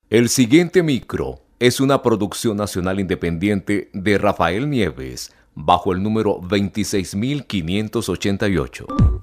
El siguiente micro es una producción nacional independiente de Rafael Nieves, bajo el número 26588.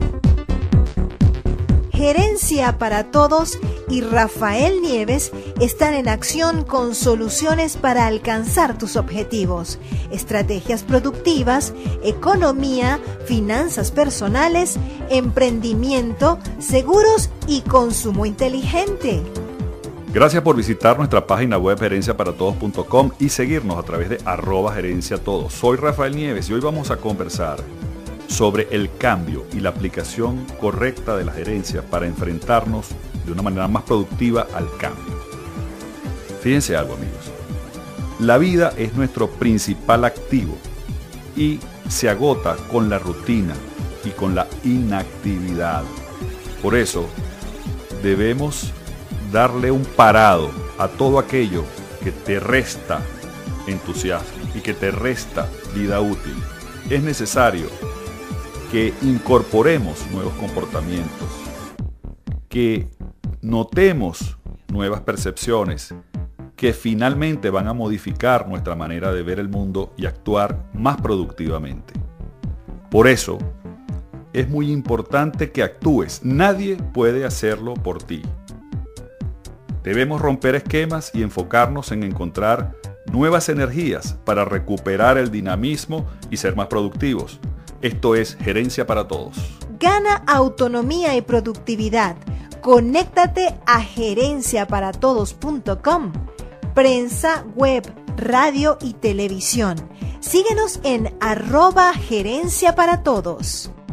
Gerencia para Todos y Rafael Nieves están en acción con soluciones para alcanzar tus objetivos, estrategias productivas, economía, finanzas personales, emprendimiento, seguros y consumo inteligente. Gracias por visitar nuestra página web gerenciaparatodos.com y seguirnos a través de @gerenciatodos. Soy Rafael Nieves y hoy vamos a conversar sobre el cambio y la aplicación correcta de la gerencia para enfrentarnos de una manera más productiva al cambio. Fíjense algo, amigos. La vida es nuestro principal activo y se agota con la rutina y con la inactividad. Por eso, debemos darle un parado a todo aquello que te resta entusiasmo y que te resta vida útil. Es necesario que incorporemos nuevos comportamientos, que notemos nuevas percepciones que finalmente van a modificar nuestra manera de ver el mundo y actuar más productivamente. Por eso, es muy importante que actúes. Nadie puede hacerlo por ti. Debemos romper esquemas y enfocarnos en encontrar nuevas energías para recuperar el dinamismo y ser más productivos. Esto es Gerencia para Todos. Gana autonomía y productividad. Conéctate a gerenciaparatodos.com. Prensa, web, radio y televisión. Síguenos en @gerenciaparatodos.